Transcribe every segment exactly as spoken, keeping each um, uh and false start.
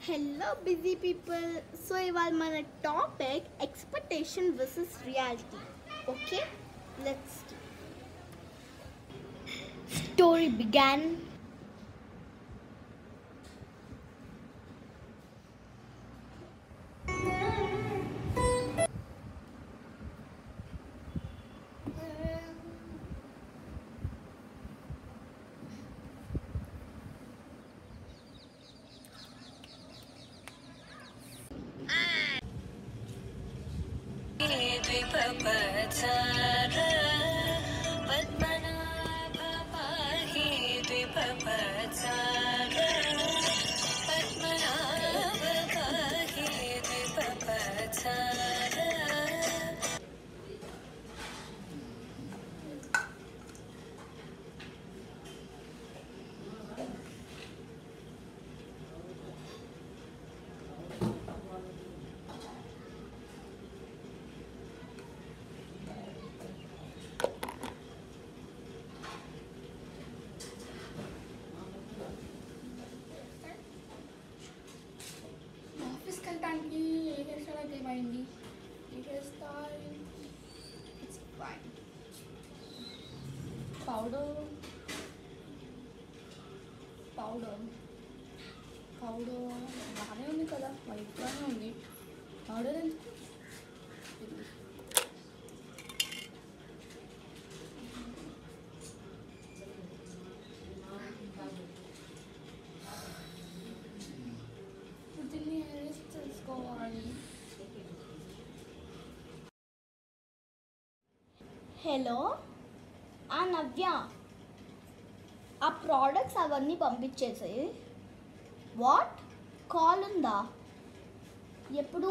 Hello busy people. So ఇవాళ మన topic expectation versus reality. Okay, let's story begin. ఏమైంది? Powder powder powder బాగానే ఉంది కదా, వైట్గానే ఉంది. పౌడర్ ఎందుకు? దీన్ని అరెస్ట్ చేసుకోవాలి. హలో, ఆ నవ్య, ఆ ప్రోడక్ట్స్ అవన్నీ పంపించేసాయి. వాట్? కాల్ ఉందా? ఎప్పుడు?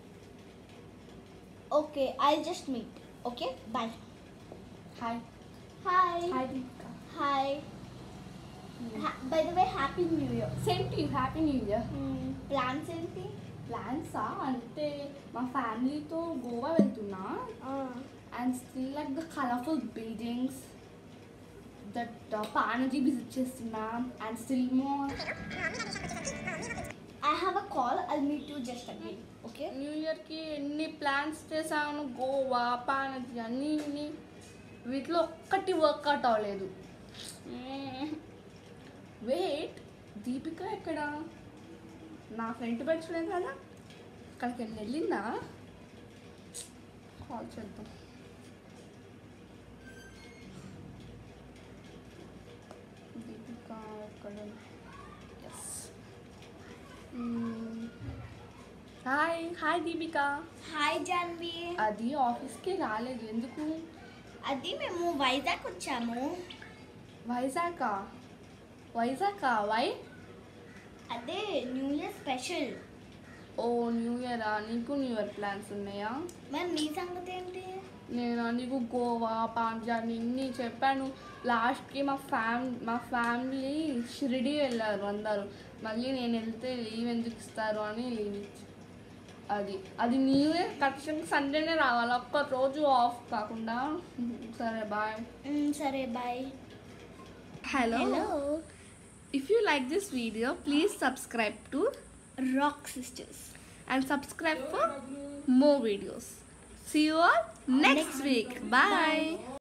Okay, I just meet. Okay, bye. Hi hi. Hi Deepika. Hi. By the way, happy new year. Same to you, happy new year. Plans ఏంటి? ప్లాన్సా అంటే మా ఫ్యామిలీతో గోవా వెళ్తున్నా. And still like the colorful buildings that uh, Panaji visit chestunna and still more. I have a call. I'll meet you just again. Okay? New Year ki enni plans chesanu, Goa, Panaji anni inni వీటిలో ఒక్కటి work out అవ్వలేదు. Wait, Deepika ఎక్కడ? నా friend పెట్టలేదు కదా, అక్కడికి వెళ్ళి వెళ్ళిందా? కాల్ చేద్దాం. Hi hi Deepika. Hi Janvi. అది ఆఫీస్కి రాలేదు, ఎందుకు? అది మేము వైజాగ్ వచ్చాము. వైజాగ్? వైజాగ్ వై? అదే న్యూ ఇయర్ స్పెషల్. ఓ న్యూ ఇయరా? నీకు న్యూ ఇయర్ ప్లాన్స్ ఉన్నాయా? మరి నీ సంగతి ఏంటి? నేను నీకు గోవా, పాంజాబ్ ఇన్ని చెప్పాను. లాస్ట్కి మా ఫ్యామ్ మా ఫ్యామిలీ షిరిడి వెళ్ళారు అందరు. మళ్ళీ నేను వెళ్తే లీవ్ ఎందుకు ఇస్తారు అని లీవ్ ఇచ్చి, అది అది న్యూ ఇయర్ ఖచ్చితంగా సండేనే రావాలి, ఒక్క రోజు ఆఫ్ కాకుండా. సరే బాయ్. సరే bye. Hello. If you like this video, please subscribe to Rock Sisters and subscribe for more videos. See you all next, next week. Bye. Bye.